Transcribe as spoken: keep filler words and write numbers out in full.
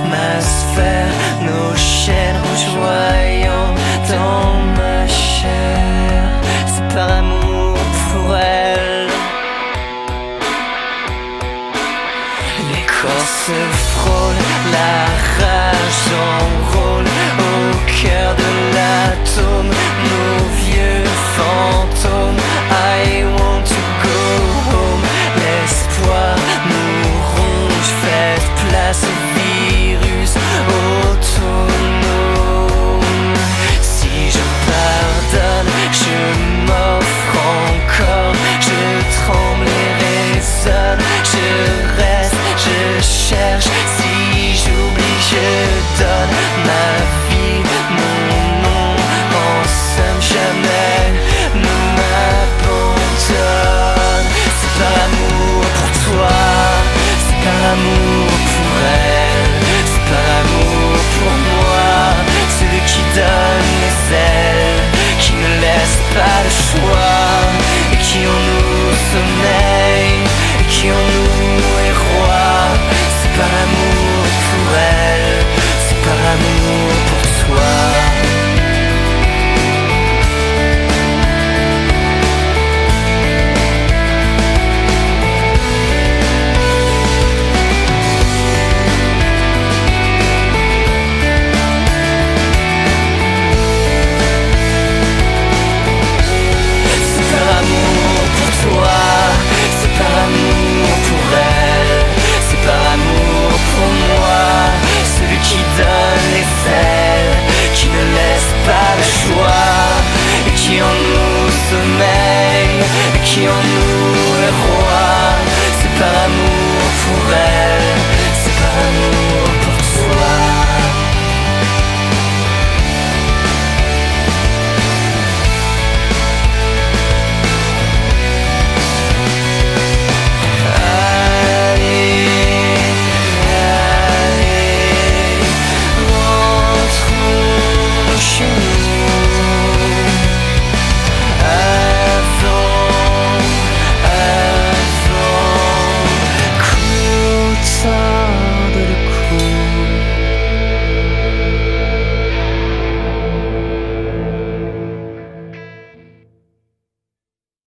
ma sphère, nos chaînes rougeoyant dans ma chair. C'est par amour pour elle. Les corps se frôlent, la rage enrôle au cœur de l'atome nos vieux fantômes. I want to go home. L'espoir nous ronge, faites place au virus autonome. Si je pardonne, je m'offre encore. Je tremble et résonne, je reste, je cherche. Si j'oublie, je donne ma vie, mon nom. En somme, jamais ne m'abandonne. C'est par amour pour toi, c'est par amour pour elle, c'est par amour pour moi. Celui qui donne les ailes, qui ne laisse pas le choix, et qui en nous sommeille, et qui en nous est roi. C'est par amour pour elle, c'est par amour pour toi. Qui en nous sommeille, qui en nous est roi.